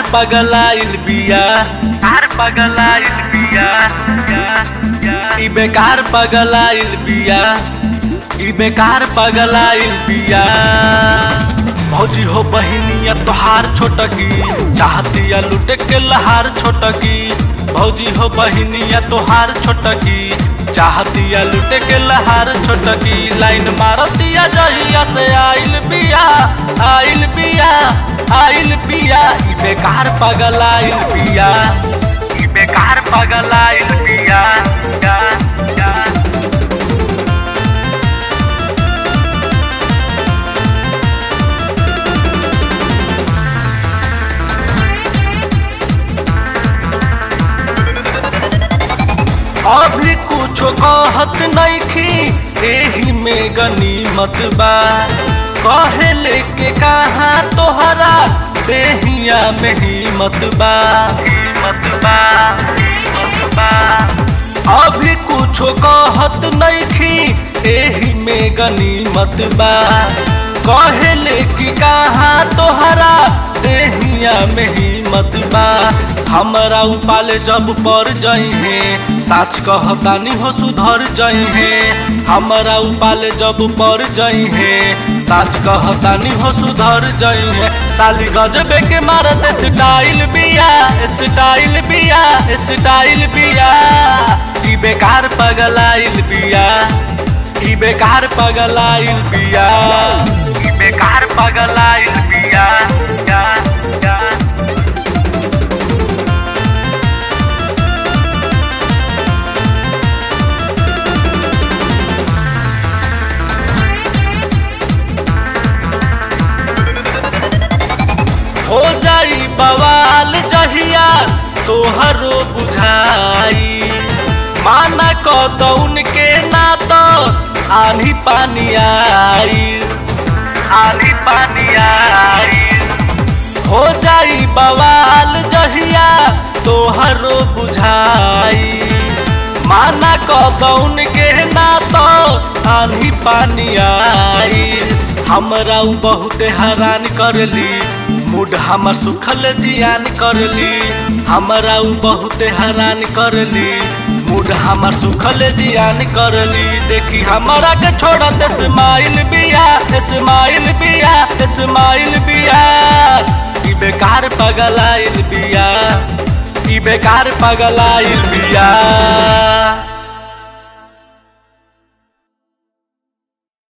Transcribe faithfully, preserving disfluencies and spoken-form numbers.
पगलाइल बिया, कार पगलाइल बिया, ई बेकार पगलाइल बिया, ई बेकार पगलाइल बिया। भौजी हो बहिनिया तोहार छोटकी, चाहतिया लुटे के लहार छोटकी। भौजी हो बहिनिया तोहार छोटकी, चाहतिया लुटे के लहार छोटकी। लाइन मारतिया जहिया से आइल बिया, आइल बिया, आइल बिया। ई बेकार पगलाइल बिया, ई बेकार पगलाइल बिया, या, या। अभी कुछ कहत नइखी, एही में गनीमत बा। कहे लेके कहाँ तोहरा देहिया में हिम्मत बा, हिम्मत बा, हिम्मत बा। अभी कुछ कहत नइखी, एही में गनीमत बा। कहे लेके कहाँ तोहरा देहिया में हिम्मत बा। हमरा उपाले जब पर जइहे, साच कहतानी हो सुधर जइहे। हमरा उपाले जब पर जइहे, साच कहतानी हो सुधर जइहे। साली गजबे के मारत स्टाइल बिया, स्टाइल बिया, स्टाइल बिया। ई बेकार पगलाइल बिया, ई बेकार पगलाइल बिया, ई बेकार पगलाइल बिया, या, या। हो जाई बवाल जहिया तोहरो बुझाई। माना कदौन के ना तो आनी पानी आई, आनी पानी आई। हो जाई बवाल जहिया तोहरो बुझाई। माना कदौन के ना तो आनी पानी आई। हमरा उ बहुत हैरान करली, मूड हमर सुखल जियान करली। हमरा उ बहुत हैरान करली, मूड हमर सुखल जियान करली। देखी हमरा के छोड़त स्माइल बिया, स्माइल बिया, स्माइल बिया। ई बेकार पगलाइल बिया, ई बेकार पगलाइल बिया।